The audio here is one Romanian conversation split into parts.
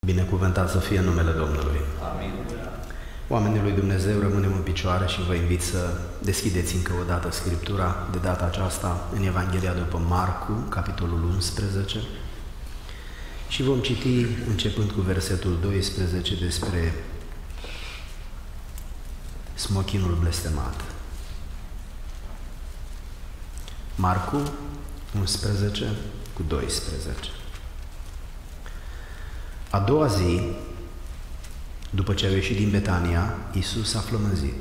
Binecuvântat să fie numele Domnului. Amin. Oamenii lui Dumnezeu, rămânem în picioare și vă invit să deschideți încă o dată Scriptura, de data aceasta în Evanghelia după Marcu, capitolul 11, și vom citi, începând cu versetul 12, despre smochinul blestemat. Marcu 11 cu 12. A doua zi, după ce au ieșit din Betania, Iisus a flămânzit.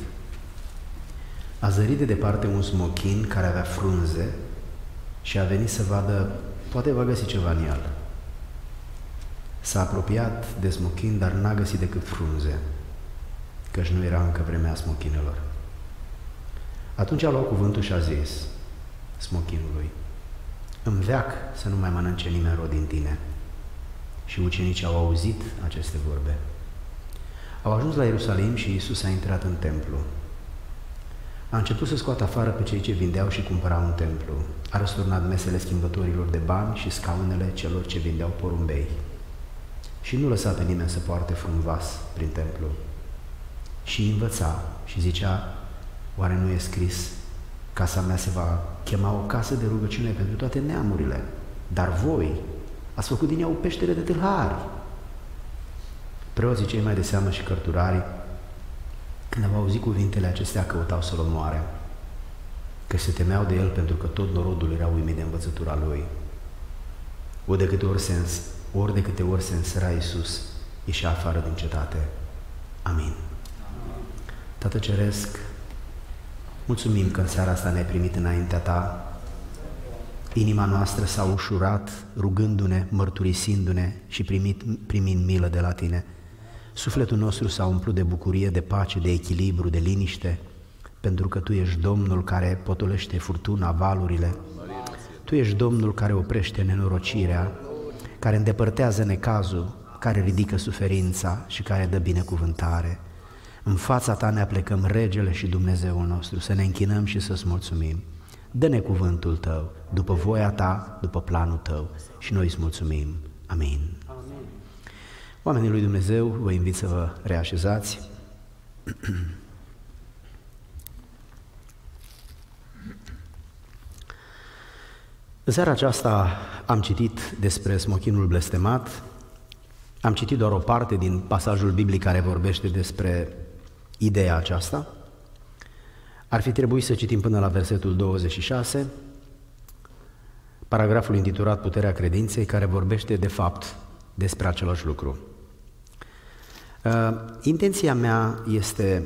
A zărit de departe un smochin care avea frunze și a venit să vadă, poate va găsi ceva în el. S-a apropiat de smochin, dar n-a găsit decât frunze, căci nu era încă vremea smochinelor. Atunci a luat cuvântul și a zis smochinului: „Îmi veac să nu mai mănânce nimeni rod din tine.” Și ucenicii au auzit aceste vorbe. Au ajuns la Ierusalim și Iisus a intrat în templu. A început să scoată afară pe cei ce vindeau și cumpărau în templu. A răsturnat mesele schimbătorilor de bani și scaunele celor ce vindeau porumbei. Și nu lăsa pe nimeni să poarte vreun vas prin templu. Și învăța și zicea: „Oare nu e scris, casa mea se va chema o casă de rugăciune pentru toate neamurile, dar voi ați făcut din ea o peșteră de tâlhari.” Preoții cei mai de seamă și cărturarii, când au auzit cuvintele acestea, căutau să-l omoare, că se temeau de el, pentru că tot norodul era uimit de învățătura lui. Ori de câte ori se însăra Iisus, ieșea afară din cetate. Amin. Tată Ceresc, mulțumim că în seara asta ne-ai primit înaintea Ta. Inima noastră s-a ușurat, rugându-ne, mărturisindu-ne și primind milă de la Tine. Sufletul nostru s-a umplut de bucurie, de pace, de echilibru, de liniște, pentru că Tu ești Domnul care potolește furtuna, valurile. Tu ești Domnul care oprește nenorocirea, care îndepărtează necazul, care ridică suferința și care dă binecuvântare. În fața Ta ne aplecăm, Regele și Dumnezeul nostru, să ne închinăm și să-ți mulțumim. Dă-ne cuvântul Tău, după voia Ta, după planul Tău, și noi îți mulțumim. Amin. Amin. Oamenii lui Dumnezeu, vă invit să vă reașezați. În seara aceasta am citit despre smochinul blestemat. Am citit doar o parte din pasajul biblic care vorbește despre ideea aceasta. Ar fi trebuit să citim până la versetul 26, paragraful intitulat Puterea credinței, care vorbește de fapt despre același lucru. Intenția mea este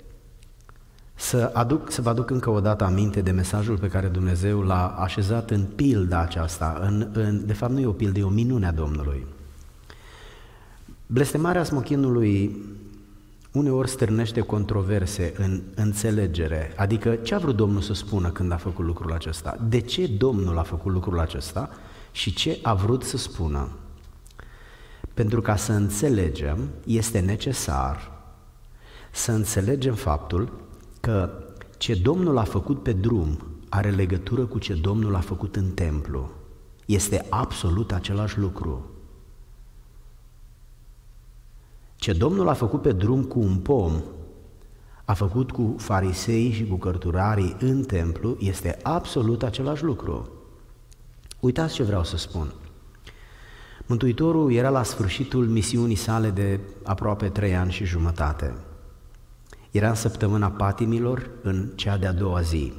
să vă aduc încă o dată aminte de mesajul pe care Dumnezeu l-a așezat în pilda aceasta. De fapt nu e o pildă, e o minune a Domnului. Blestemarea smochinului uneori stârnește controverse în înțelegere, adică ce a vrut Domnul să spună când a făcut lucrul acesta? De ce Domnul a făcut lucrul acesta și ce a vrut să spună? Pentru ca să înțelegem, este necesar să înțelegem faptul că ce Domnul a făcut pe drum are legătură cu ce Domnul a făcut în templu. Este absolut același lucru. Ce Domnul a făcut pe drum cu un pom, a făcut cu farisei și cu cărturarii în templu, este absolut același lucru. Uitați ce vreau să spun. Mântuitorul era la sfârșitul misiunii sale de aproape 3 ani și jumătate. Era în săptămâna patimilor, în cea de-a doua zi.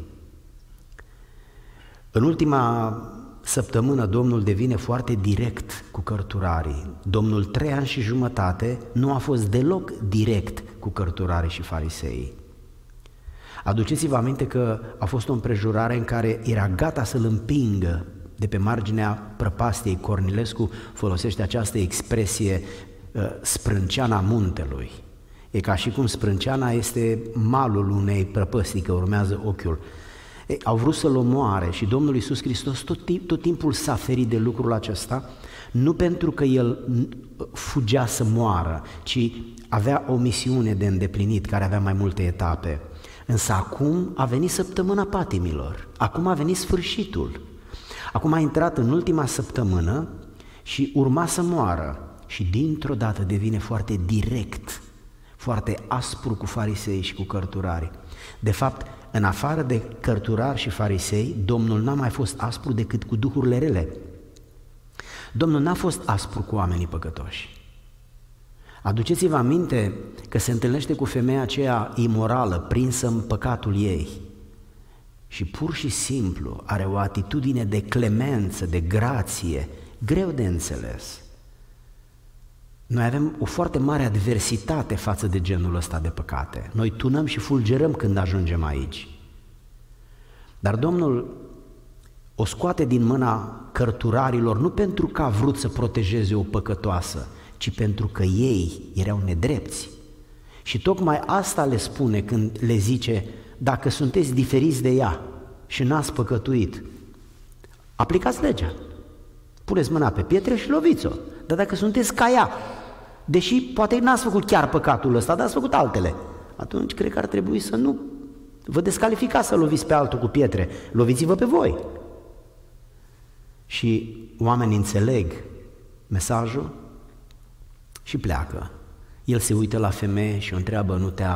În ultima săptămână Domnul devine foarte direct cu cărturarii. Domnul 3 ani și jumătate nu a fost deloc direct cu cărturarii și farisei. Aduceți-vă aminte că a fost o împrejurare în care era gata să-l împingă de pe marginea prăpastiei. Cornilescu folosește această expresie, sprânceana muntelui. E ca și cum sprânceana este malul unei prăpăstii, că urmează ochiul. Au vrut să-L omoare și Domnul Iisus Hristos tot timpul s-a ferit de lucrul acesta, nu pentru că El fugea să moară, ci avea o misiune de îndeplinit care avea mai multe etape. Însă acum a venit săptămâna patimilor, acum a venit sfârșitul, acum a intrat în ultima săptămână și urma să moară. și dintr-o dată devine foarte direct, foarte aspru cu farisei și cu cărturarii. De fapt, în afară de cărturari și farisei, Domnul n-a mai fost aspru decât cu duhurile rele. Domnul n-a fost aspru cu oamenii păcătoși. Aduceți-vă aminte că se întâlnește cu femeia aceea imorală, prinsă în păcatul ei și pur și simplu are o atitudine de clemență, de grație, greu de înțeles. Noi avem o foarte mare adversitate față de genul ăsta de păcate. Noi tunăm și fulgerăm când ajungem aici. Dar Domnul o scoate din mâna cărturarilor nu pentru că a vrut să protejeze o păcătoasă, ci pentru că ei erau nedrepți. Și tocmai asta le spune când le zice: dacă sunteți diferiți de ea și n-ați păcătuit, aplicați legea. Puneți mâna pe pietre și loviți-o. Dar dacă sunteți ca ea, deși poate n-ați făcut chiar păcatul ăsta, dar ați făcut altele, atunci cred că ar trebui să nu vă descalificați să loviți pe altul cu pietre, loviți-vă pe voi. Și oamenii înțeleg mesajul și pleacă. El se uită la femeie și o întreabă: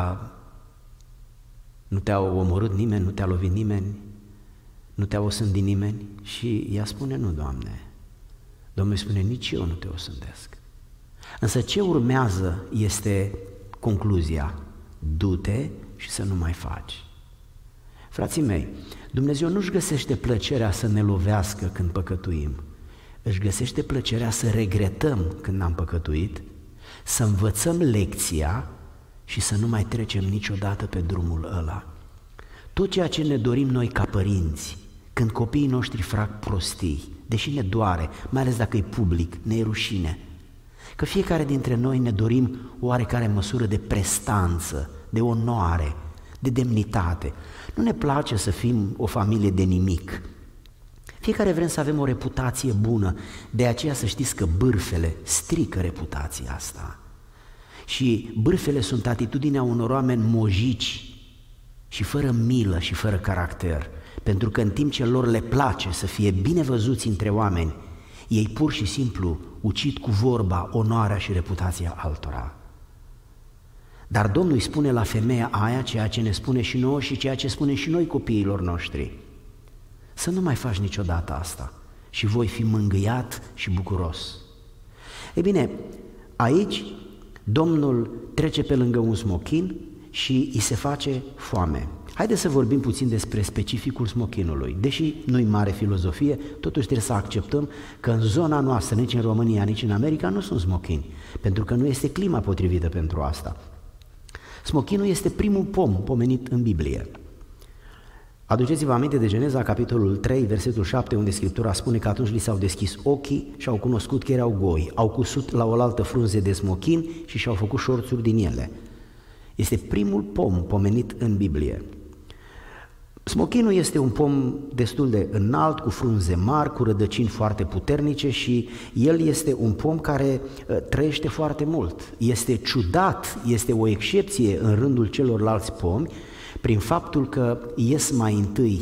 nu te-a omorât nimeni, nu te-a lovit nimeni, nu te-a osândit nimeni? Și ea spune: nu, Doamne. Domnul îi spune: nici eu nu te osândesc. Însă ce urmează este concluzia: du-te și să nu mai faci. Frații mei, Dumnezeu nu-și găsește plăcerea să ne lovească când păcătuim, își găsește plăcerea să regretăm când am păcătuit, să învățăm lecția și să nu mai trecem niciodată pe drumul ăla. Tot ceea ce ne dorim noi ca părinți, când copiii noștri fac prostii, deși ne doare, mai ales dacă e public, ne e rușine, că fiecare dintre noi ne dorim o oarecare măsură de prestanță, de onoare, de demnitate. Nu ne place să fim o familie de nimic. Fiecare vrem să avem o reputație bună, de aceea să știți că bârfele strică reputația asta. Și bârfele sunt atitudinea unor oameni mojici și fără milă și fără caracter, pentru că în timp ce lor le place să fie bine văzuți între oameni, ei pur și simplu ucid cu vorba onoarea și reputația altora. Dar Domnul îi spune la femeia aia ceea ce ne spune și nouă și ceea ce spune și noi copiilor noștri: să nu mai faci niciodată asta și voi fi mângâiat și bucuros. Ei bine, aici Domnul trece pe lângă un smochin și îi se face foame. Haideți să vorbim puțin despre specificul smochinului. Deși nu-i mare filozofie, totuși trebuie să acceptăm că în zona noastră, nici în România, nici în America, nu sunt smochini, pentru că nu este clima potrivită pentru asta. Smochinul este primul pom pomenit în Biblie. Aduceți-vă aminte de Geneza, capitolul 3, versetul 7, unde Scriptura spune că atunci li s-au deschis ochii și au cunoscut că erau goi. Au cusut la oaltă frunze de smochin și și-au făcut șorțuri din ele. Este primul pom pomenit în Biblie. Smochinul este un pom destul de înalt, cu frunze mari, cu rădăcini foarte puternice și el este un pom care trăiește foarte mult. Este ciudat, este o excepție în rândul celorlalți pomi, prin faptul că ies mai întâi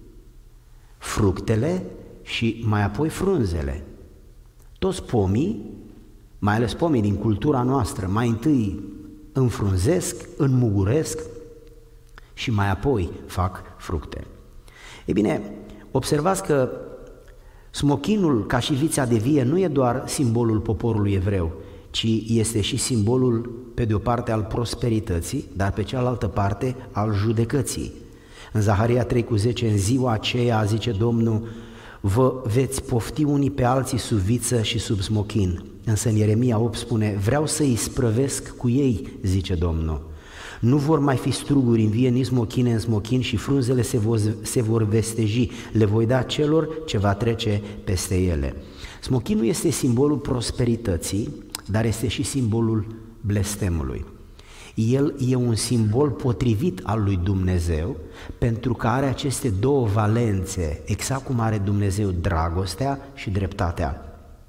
fructele și mai apoi frunzele. Toți pomii, mai ales pomii din cultura noastră, mai întâi înfrunzesc, înmuguresc și mai apoi fac fructe. Ei bine, observați că smochinul, ca și vița de vie, nu e doar simbolul poporului evreu, ci este și simbolul, pe de o parte, al prosperității, dar pe cealaltă parte al judecății. În Zaharia 3,10, în ziua aceea, zice Domnul, vă veți pofti unii pe alții sub viță și sub smochin. Însă în Ieremia 8 spune, vreau să îi sprăvesc cu ei, zice Domnul. Nu vor mai fi struguri în vie, nici smochine în smochin și frunzele se vor vesteji, le voi da celor ce va trece peste ele. Smochinul este simbolul prosperității, dar este și simbolul blestemului. El e un simbol potrivit al lui Dumnezeu pentru că are aceste două valențe, exact cum are Dumnezeu dragostea și dreptatea.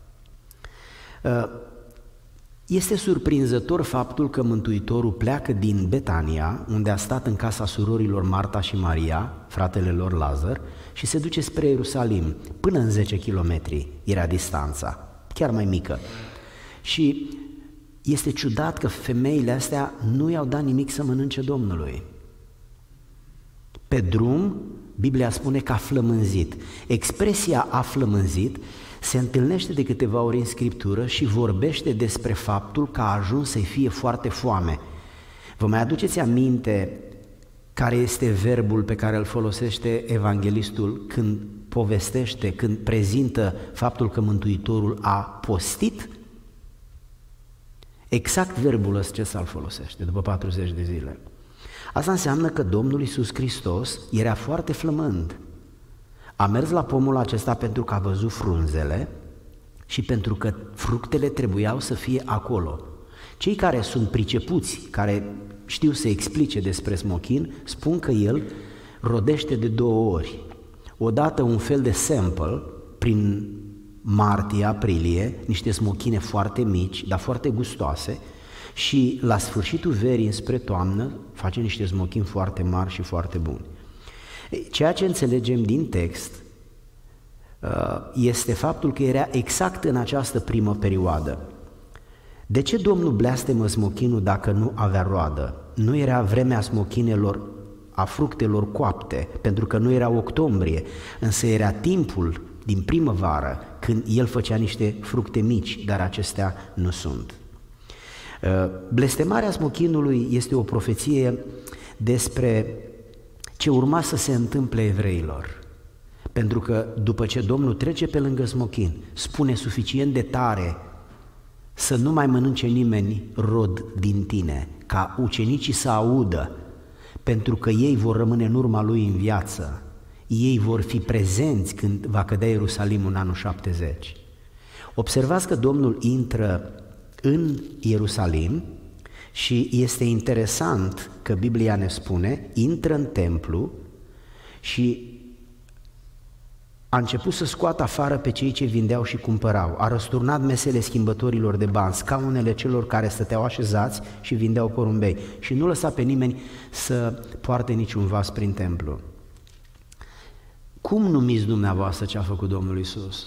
Este surprinzător faptul că Mântuitorul pleacă din Betania, unde a stat în casa surorilor Marta și Maria, fratele lor Lazar, și se duce spre Ierusalim. Până în 10 kilometri era distanța, chiar mai mică. Și este ciudat că femeile astea nu i-au dat nimic să mănânce Domnului. Pe drum, Biblia spune că a flămânzit. Expresia a flămânzit se întâlnește de câteva ori în Scriptură și vorbește despre faptul că a ajuns să-i fie foarte foame. Vă mai aduceți aminte care este verbul pe care îl folosește evanghelistul când povestește, când prezintă faptul că Mântuitorul a postit? Exact verbul ăsta îl folosește după 40 de zile. Asta înseamnă că Domnul Iisus Hristos era foarte flămând. A mers la pomul acesta pentru că a văzut frunzele și pentru că fructele trebuiau să fie acolo. Cei care sunt pricepuți, care știu să explice despre smochin, spun că el rodește de 2 ori. Odată un fel de sample, prin martie-aprilie, niște smochine foarte mici, dar foarte gustoase, și la sfârșitul verii înspre toamnă face niște smochini foarte mari și foarte buni. Ceea ce înțelegem din text este faptul că era exact în această primă perioadă. De ce Domnul blestemă smochinul dacă nu avea roadă? Nu era vremea smochinelor, a fructelor coapte, pentru că nu era octombrie, însă era timpul din primăvară când el făcea niște fructe mici, dar acestea nu sunt. Blestemarea smochinului este o profeție despre ce urma să se întâmple evreilor, pentru că după ce Domnul trece pe lângă smochin, spune suficient de tare să nu mai mănânce nimeni rod din tine, ca ucenicii să audă, pentru că ei vor rămâne în urma lui în viață, ei vor fi prezenți când va cădea Ierusalimul în anul 70. Observați că Domnul intră în Ierusalim și este interesant că Biblia ne spune, intră în templu și a început să scoată afară pe cei ce vindeau și cumpărau, a răsturnat mesele schimbătorilor de bani, scaunele celor care stăteau așezați și vindeau porumbei și nu lăsa pe nimeni să poarte niciun vas prin templu. Cum numiți dumneavoastră ce a făcut Domnul Iisus?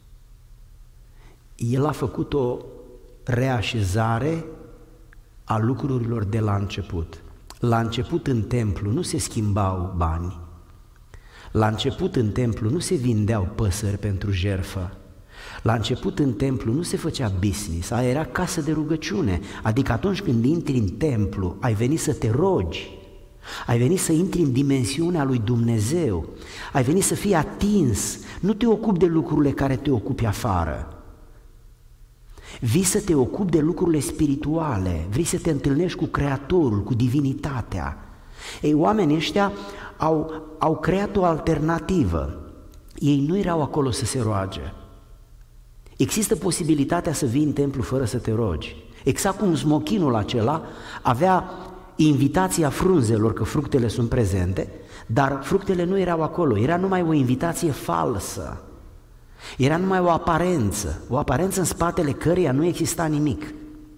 El a făcut o reașezare a lucrurilor de la început. La început în templu nu se schimbau bani, la început în templu nu se vindeau păsări pentru jertfă, la început în templu nu se făcea business, aia era casă de rugăciune, adică atunci când intri în templu ai venit să te rogi, ai venit să intri în dimensiunea lui Dumnezeu, ai venit să fii atins, nu te ocupi de lucrurile care te ocupi afară. Vii să te ocupi de lucrurile spirituale, vrei să te întâlnești cu Creatorul, cu divinitatea. Ei, oamenii ăștia au creat o alternativă. Ei nu erau acolo să se roage. Există posibilitatea să vii în templu fără să te rogi. Exact cum smochinul acela avea invitația frunzelor, că fructele sunt prezente, dar fructele nu erau acolo, era numai o invitație falsă. Era numai o aparență în spatele căreia nu exista nimic.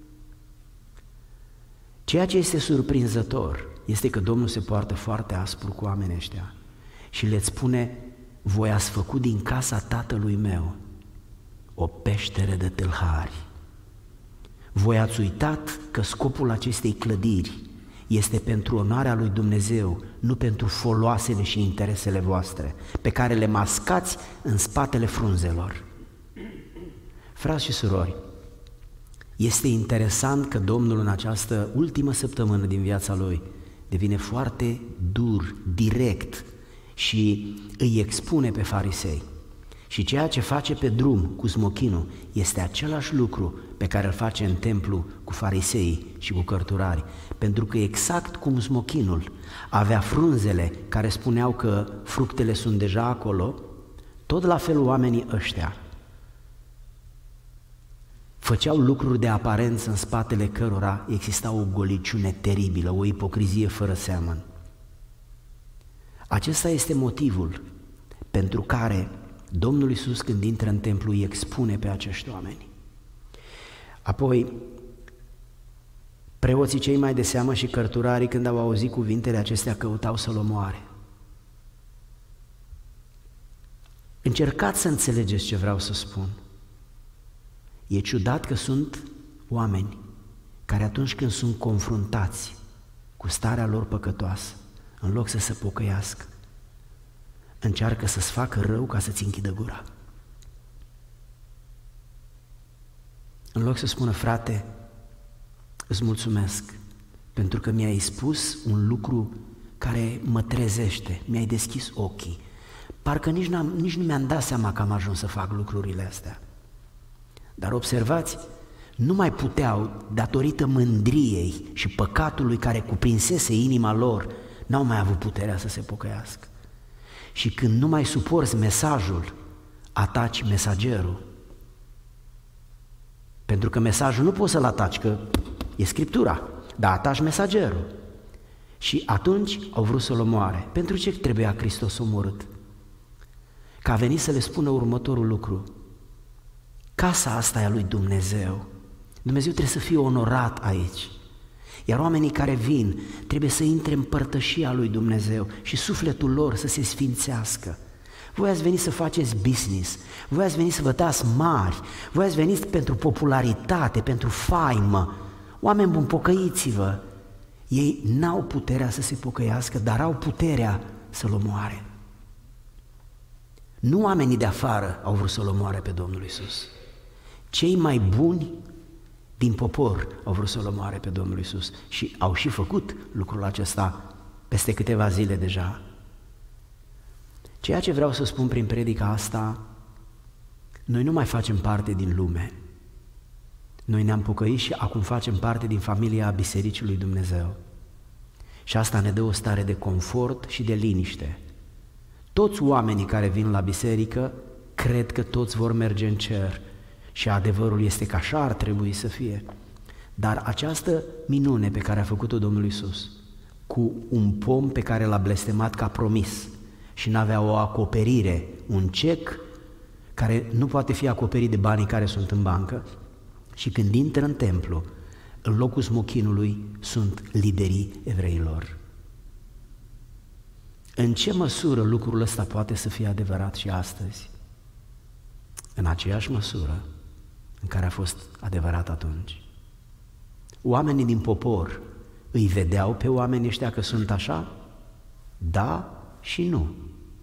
Ceea ce este surprinzător este că Domnul se poartă foarte aspru cu oamenii ăștia și le spune, voi ați făcut din casa tatălui meu o peșteră de tâlhari. Voi ați uitat că scopul acestei clădiri este pentru onoarea lui Dumnezeu, nu pentru foloasele și interesele voastre, pe care le mascați în spatele frunzelor. Frați și surori, este interesant că Domnul în această ultimă săptămână din viața Lui devine foarte dur, direct și îi expune pe farisei. Și ceea ce face pe drum cu smochinul este același lucru pe care îl face în templu cu fariseii și cu cărturarii, pentru că exact cum smochinul avea frunzele care spuneau că fructele sunt deja acolo, tot la fel oamenii ăștia făceau lucruri de aparență în spatele cărora exista o goliciune teribilă, o ipocrizie fără seamăn. Acesta este motivul pentru care Domnul Iisus, când intră în templu, îi expune pe acești oameni. Apoi, preoții cei mai de seamă și cărturarii, când au auzit cuvintele acestea, căutau să-l omoare. Încercați să înțelegeți ce vreau să spun. E ciudat că sunt oameni care atunci când sunt confruntați cu starea lor păcătoasă, în loc să se pocăiască, încearcă să-ți facă rău ca să-ți închidă gura. În loc să spună, frate, îți mulțumesc pentru că mi-ai spus un lucru care mă trezește, mi-ai deschis ochii. Parcă nici nu mi-am dat seama că am ajuns să fac lucrurile astea. Dar observați, nu mai puteau, datorită mândriei și păcatului care cuprinsese inima lor, n-au mai avut puterea să se pocăiască. Și când nu mai suporți mesajul, ataci mesagerul. Pentru că mesajul nu poți să-l ataci, că e Scriptura, dar ataci mesagerul. Și atunci au vrut să-l omoare. Pentru ce trebuia Hristos omorât? Că a venit să le spună următorul lucru. Casa asta e a lui Dumnezeu. Dumnezeu trebuie să fie onorat aici. Iar oamenii care vin trebuie să intre în părtășia lui Dumnezeu și sufletul lor să se sfințească. Voi ați venit să faceți business, voi ați venit să vă dați mari, voi ați venit pentru popularitate, pentru faimă. Oameni buni, pocăiți-vă! Ei n-au puterea să se pocăiască, dar au puterea să-L omoare. Nu oamenii de afară au vrut să-L omoare pe Domnul Iisus. Cei mai buni din popor au vrut să-L omoare pe Domnul Iisus și au și făcut lucrul acesta peste câteva zile deja. Ceea ce vreau să spun prin predica asta, noi nu mai facem parte din lume. Noi ne-am pocăit și acum facem parte din familia Bisericii lui Dumnezeu. Și asta ne dă o stare de confort și de liniște. Toți oamenii care vin la biserică cred că toți vor merge în cer și adevărul este că așa ar trebui să fie. Dar această minune pe care a făcut-o Domnul Iisus, cu un pom pe care l-a blestemat ca promis și n-avea o acoperire, un cec care nu poate fi acoperit de banii care sunt în bancă, și când intră în templu, în locul smochinului sunt liderii evreilor. În ce măsură lucrul ăsta poate să fie adevărat și astăzi? În aceeași măsură în care a fost adevărat atunci. Oamenii din popor îi vedeau pe oamenii ăștia că sunt așa? Da și nu.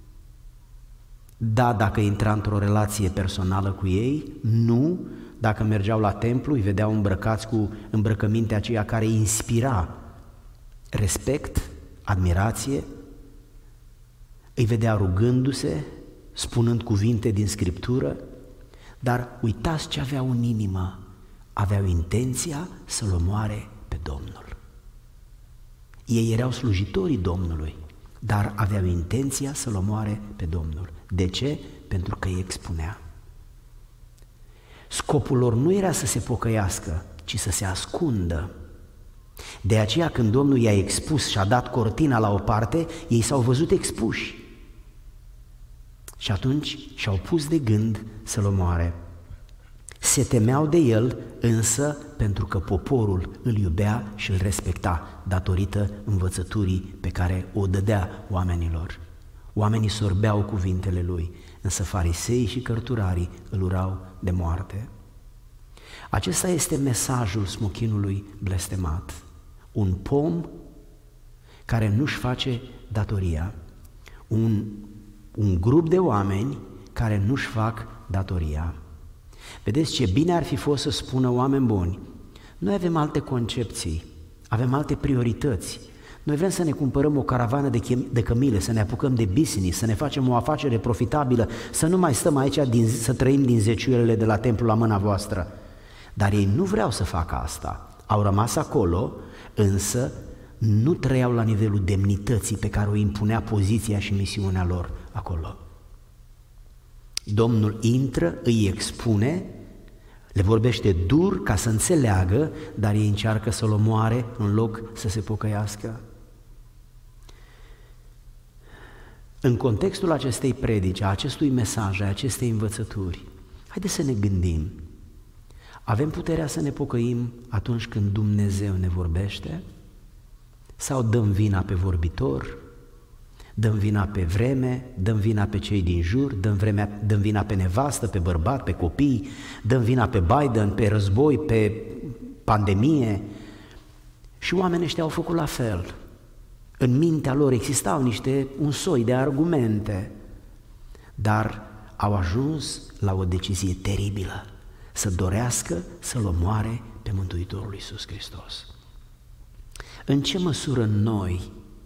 Da, dacă intra într-o relație personală cu ei, nu, dacă mergeau la templu, îi vedeau îmbrăcați cu îmbrăcămintea aceea care inspira respect, admirație, îi vedea rugându-se, spunând cuvinte din Scriptură, dar uitați ce aveau în inimă, aveau intenția să-L omoare pe Domnul. Ei erau slujitorii Domnului, dar aveau intenția să-L omoare pe Domnul. De ce? Pentru că îi expunea. Scopul lor nu era să se pocăiască, ci să se ascundă. De aceea când Domnul i-a expus și a dat cortina la o parte, ei s-au văzut expuși. Și atunci și-au pus de gând să-L omoare. Se temeau de El, însă pentru că poporul îl iubea și îl respecta, datorită învățăturii pe care o dădea oamenilor. Oamenii sorbeau cuvintele Lui, însă fariseii și cărturarii îl urau de moarte. Acesta este mesajul smochinului blestemat. Un pom care nu-și face datoria, un grup de oameni care nu-și fac datoria. Vedeți ce bine ar fi fost să spună: oameni buni, noi avem alte concepții, avem alte priorități. Noi vrem să ne cumpărăm o caravană de cămile, să ne apucăm de business, să ne facem o afacere profitabilă, să nu mai stăm aici să trăim din zeciuielile de la templu la mâna voastră. Dar ei nu vreau să facă asta. Au rămas acolo, însă nu trăiau la nivelul demnității pe care o impunea poziția și misiunea lor acolo. Domnul intră, îi expune, le vorbește dur ca să înțeleagă, dar ei încearcă să-L omoare în loc să se pocăiască. În contextul acestei predici, a acestui mesaj, a acestei învățături, haideți să ne gândim. Avem puterea să ne pocăim atunci când Dumnezeu ne vorbește? Sau dăm vina pe vorbitor? Dăm vina pe vreme, dăm vina pe cei din jur, dăm vina pe nevastă, pe bărbat, pe copii, dăm vina pe Biden, pe război, pe pandemie. Și oamenii ăștia au făcut la fel. În mintea lor existau un soi de argumente, dar au ajuns la o decizie teribilă, să dorească să-L omoare pe Mântuitorul Iisus Hristos. În ce măsură noi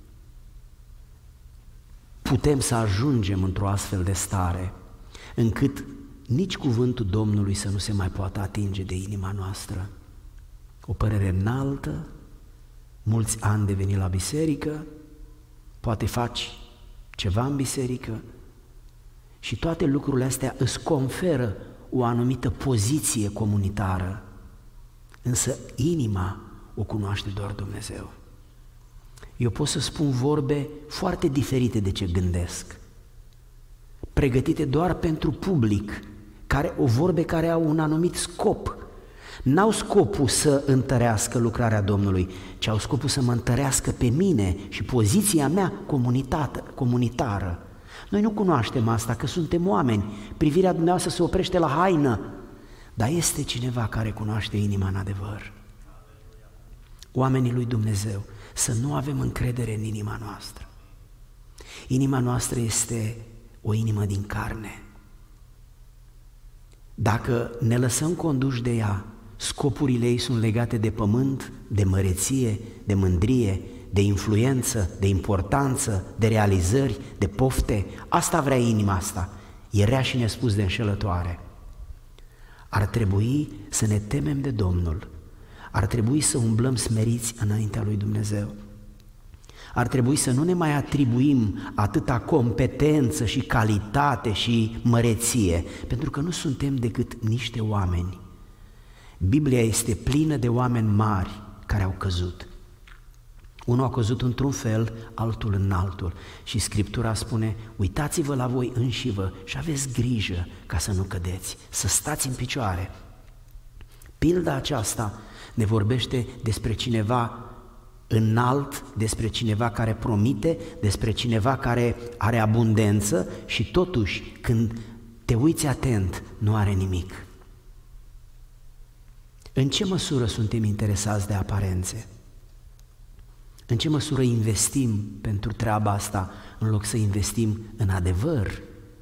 putem să ajungem într-o astfel de stare, încât nici cuvântul Domnului să nu se mai poată atinge de inima noastră? O părere înaltă, mulți ani de venit la biserică, poate faci ceva în biserică și toate lucrurile astea îți conferă o anumită poziție comunitară, însă inima o cunoaște doar Dumnezeu. Eu pot să spun vorbe foarte diferite de ce gândesc, pregătite doar pentru public, vorbe care au un anumit scop. N-au scopul să întărească lucrarea Domnului, ci au scopul să mă întărească pe mine și poziția mea comunitară. Noi nu cunoaștem asta, că suntem oameni, privirea dumneavoastră se oprește la haină, dar este cineva care cunoaște inima în adevăr. Oamenii lui Dumnezeu, să nu avem încredere în inima noastră. Inima noastră este o inimă din carne. Dacă ne lăsăm conduși de ea, scopurile ei sunt legate de pământ, de măreție, de mândrie, de influență, de importanță, de realizări, de pofte. Asta vrea inima asta, e rea și nespus de înșelătoare. Ar trebui să ne temem de Domnul, ar trebui să umblăm smeriți înaintea lui Dumnezeu. Ar trebui să nu ne mai atribuim atâta competență și calitate și măreție, pentru că nu suntem decât niște oameni. Biblia este plină de oameni mari care au căzut. Unul a căzut într-un fel, altul în altul și Scriptura spune: uitați-vă la voi înșivă și aveți grijă ca să nu cădeți, să stați în picioare. Pilda aceasta ne vorbește despre cineva înalt, despre cineva care promite, despre cineva care are abundență și totuși când te uiți atent nu are nimic. În ce măsură suntem interesați de aparențe? În ce măsură investim pentru treaba asta în loc să investim în adevăr?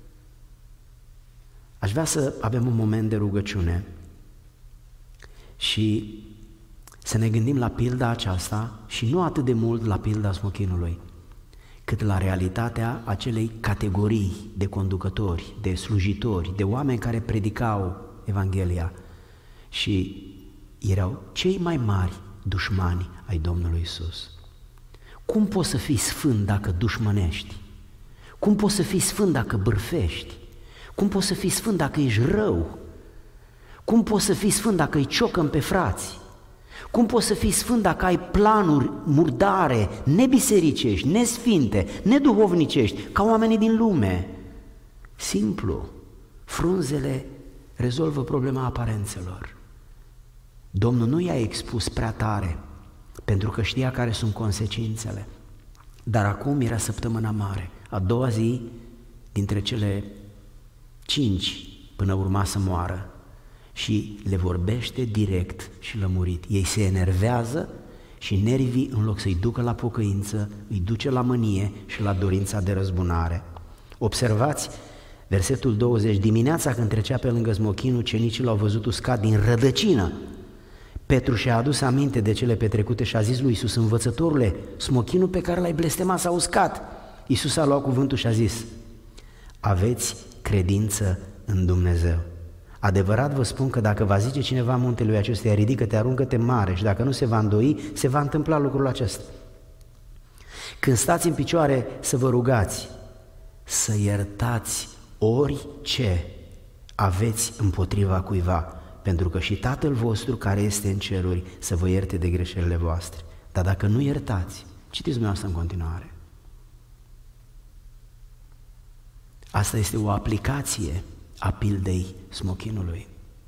Aș vrea să avem un moment de rugăciune și să ne gândim la pilda aceasta și nu atât de mult la pilda smochinului, cât la realitatea acelei categorii de conducători, de slujitori, de oameni care predicau Evanghelia și erau cei mai mari dușmani ai Domnului Iisus. Cum poți să fii sfânt dacă dușmănești? Cum poți să fii sfânt dacă bârfești? Cum poți să fii sfânt dacă ești rău? Cum poți să fii sfânt dacă îi ciocăm pe frați? Cum poți să fii sfânt dacă ai planuri murdare, nebisericești, nesfinte, neduhovnicești, ca oamenii din lume? Simplu, frunzele rezolvă problema aparențelor. Domnul nu i-a expus prea tare, pentru că știa care sunt consecințele. Dar acum era săptămâna mare, a doua zi dintre cele 5 până urma să moară și le vorbește direct și lămurit. Ei se enervează și nervii, în loc să-i ducă la pocăință, îi duce la mânie și la dorința de răzbunare. Observați versetul 20, dimineața când trecea pe lângă smochin, ucenicii l-au văzut uscat din rădăcină. Petru și-a adus aminte de cele petrecute și a zis lui Iisus: învățătorule, smochinul pe care l-ai blestemat s-a uscat. Iisus a luat cuvântul și a zis: aveți credință în Dumnezeu. Adevărat vă spun că dacă va zice cineva muntelui acestuia, ridică-te, aruncă-te mare, și dacă nu se va îndoi, se va întâmpla lucrul acesta. Când stați în picioare să vă rugați, să iertați orice aveți împotriva cuiva, pentru că și Tatăl vostru care este în ceruri să vă ierte de greșelile voastre. Dar dacă nu iertați, citiți dumneavoastră în continuare. Asta este o aplicație a pildei smochinului.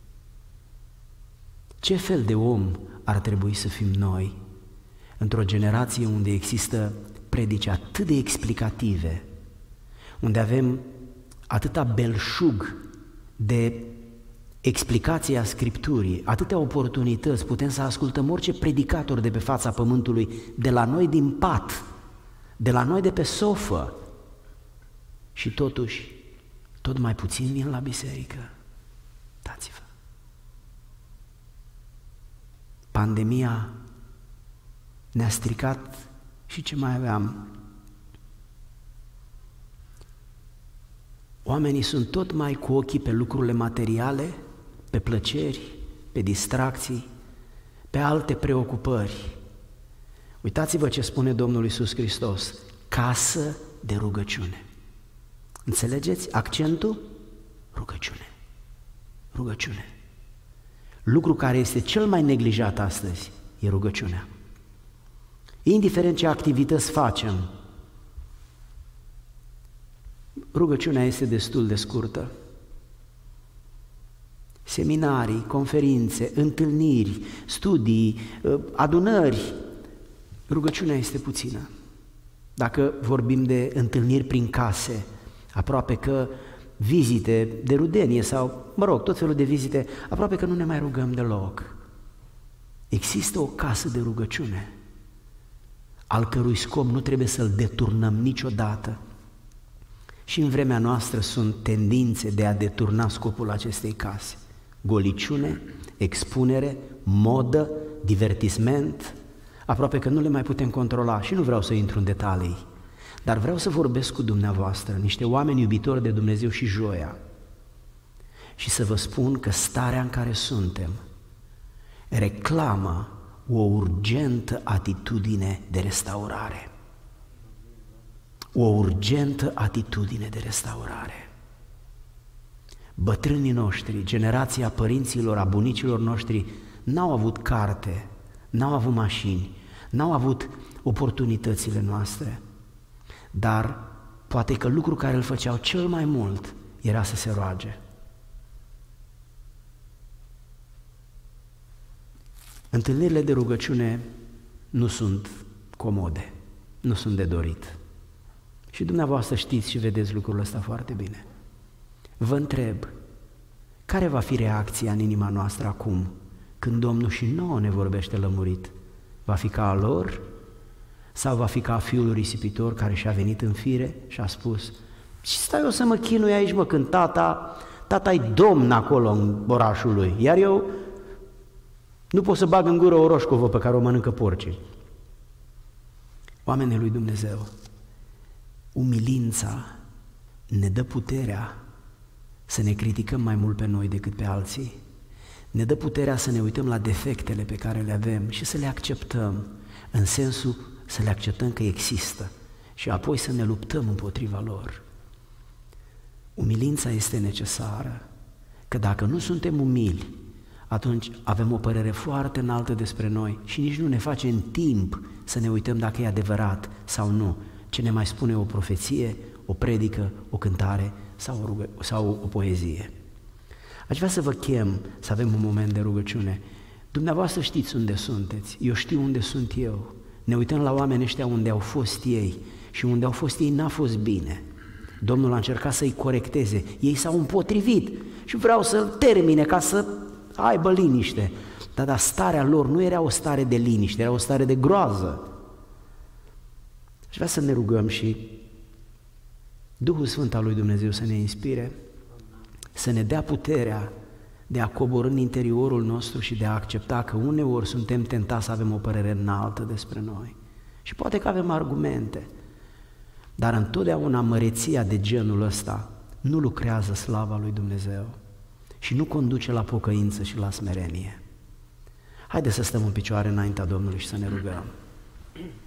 Ce fel de om ar trebui să fim noi într-o generație unde există predici atât de explicative, unde avem atâta belșug de explicația Scripturii, atâtea oportunități, putem să ascultăm orice predicator de pe fața pământului, de la noi din pat, de la noi de pe sofă, și totuși, tot mai puțin vin la biserică. Dați-vă! Pandemia ne-a stricat și ce mai aveam. Oamenii sunt tot mai cu ochii pe lucrurile materiale, pe plăceri, pe distracții, pe alte preocupări. Uitați-vă ce spune Domnul Iisus Hristos: casă de rugăciune. Înțelegeți accentul? Rugăciune. Rugăciune. Lucru care este cel mai neglijat astăzi e rugăciunea. Indiferent ce activități facem, rugăciunea este destul de scurtă. Seminarii, conferințe, întâlniri, studii, adunări, rugăciunea este puțină. Dacă vorbim de întâlniri prin case, aproape că vizite de rudenie sau, tot felul de vizite, aproape că nu ne mai rugăm deloc. Există o casă de rugăciune, al cărui scop nu trebuie să-l deturnăm niciodată. Și în vremea noastră sunt tendințe de a deturna scopul acestei case. Goliciune, expunere, modă, divertisment, aproape că nu le mai putem controla și nu vreau să intru în detalii, dar vreau să vorbesc cu dumneavoastră, niște oameni iubitori de Dumnezeu și joia, și să vă spun că starea în care suntem reclamă o urgentă atitudine de restaurare. O urgentă atitudine de restaurare. Bătrânii noștri, generația părinților, a bunicilor noștri, n-au avut carte, n-au avut mașini, n-au avut oportunitățile noastre, dar poate că lucrul care îl făceau cel mai mult era să se roage. Întâlnirile de rugăciune nu sunt comode, nu sunt de dorit. Și dumneavoastră știți și vedeți lucrul ăsta foarte bine. Vă întreb, care va fi reacția în inima noastră acum, când Domnul și nouă ne vorbește lămurit? Va fi ca a lor? Sau va fi ca fiul risipitor care și-a venit în fire și a spus: și stai eu să mă chinui aici, mă, când tata-i domn acolo în orașul lui, iar eu nu pot să bag în gură o roșcovă pe care o mănâncă porcii. Oamenii lui Dumnezeu, umilința ne dă puterea să ne criticăm mai mult pe noi decât pe alții, ne dă puterea să ne uităm la defectele pe care le avem și să le acceptăm, în sensul să le acceptăm că există și apoi să ne luptăm împotriva lor. Umilința este necesară, că dacă nu suntem umili, atunci avem o părere foarte înaltă despre noi și nici nu ne face în timp să ne uităm dacă e adevărat sau nu, ce ne mai spune o profeție, o predică, o cântare sau o poezie. Aș vrea să vă chem să avem un moment de rugăciune. Dumneavoastră știți unde sunteți, eu știu unde sunt eu. Ne uităm la oamenii ăștia unde au fost ei și unde au fost ei n-a fost bine. Domnul a încercat să-i corecteze, ei s-au împotrivit și vreau să-l termine ca să aibă liniște. Dar starea lor nu era o stare de liniște, era o stare de groază. Aș vrea să ne rugăm și Duhul Sfânt al lui Dumnezeu să ne inspire, să ne dea puterea de a coborî în interiorul nostru și de a accepta că uneori suntem tentați să avem o părere înaltă despre noi. Și poate că avem argumente, dar întotdeauna măreția de genul ăsta nu lucrează slava lui Dumnezeu și nu conduce la pocăință și la smerenie. Haideți să stăm în picioare înaintea Domnului și să ne rugăm.